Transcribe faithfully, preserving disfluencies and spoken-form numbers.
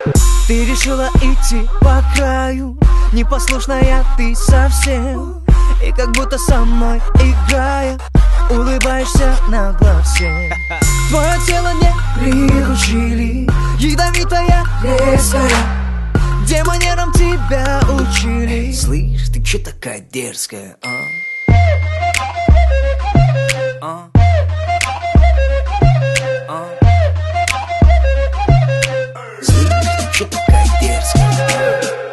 Ты решила идти по краю, непослушная ты совсем. И как будто со мной играя, улыбаешься нагло всем. Твое тело не приручили, ядовитая, резкая. Где манерам тебя учили? Эй, слышь, ты чё такая дерзкая, а? А? А? Слышь, ты чё такая дерзкая, а?